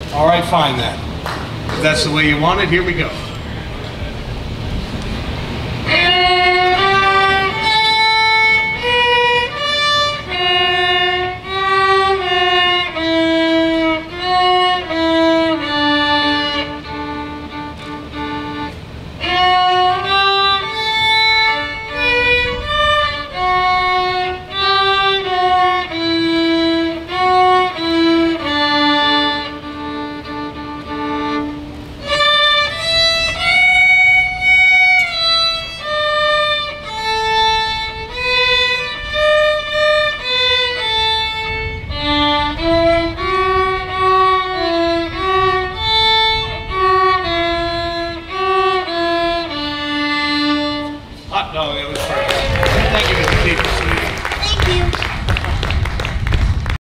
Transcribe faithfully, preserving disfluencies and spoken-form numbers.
All right, fine then. If that's the way you want it, here we go.